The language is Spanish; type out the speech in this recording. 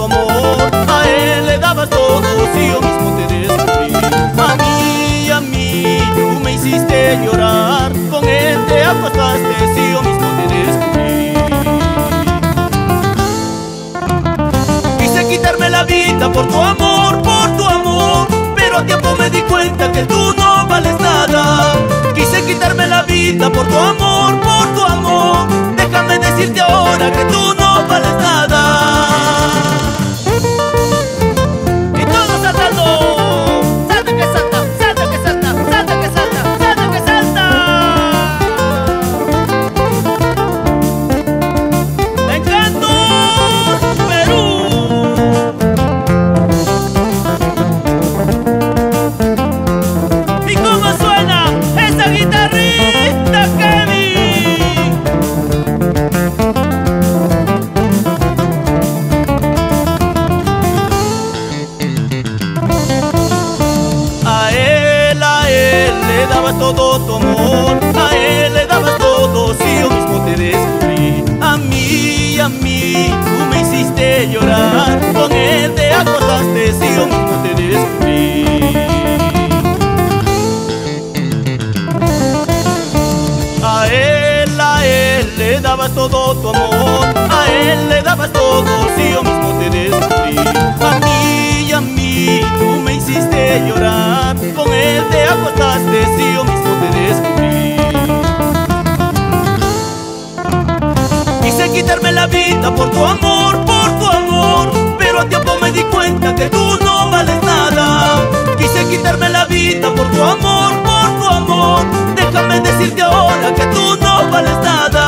amor, a él le dabas todo, si yo mismo te descubrí. A mí, tú me hiciste llorar, con él te acostaste, si yo mismo te descubrí. Quise quitarme la vida por tu amor, pero a tiempo me di cuenta que tú no vales nada. Quise quitarme la vida por tu amor, déjame decirte ahora que tú no vales nada. Y todos saltando, salta que salta, salta que salta, salta que salta, salta que salta. ¡Encantos, Perú! ¿Y cómo suena esa guitarrita, Kevin? A él le dabas todo tu amor, a él le dabas todo, si yo mismo te descubrí. A mí, tú me hiciste llorar, con él te acostaste, si yo mismo te descubrí. A él le dabas todo tu amor, a él le dabas todo, si yo mismo te descubrí. A mí, tú me hiciste llorar, con él te acostaste, si yo mismo te descubrí. Quise quitarme la vida por tu amor, pero a tiempo me di cuenta que tú no vales nada. Quise quitarme la vida por tu amor, déjame decirte ahora que tú no vales nada.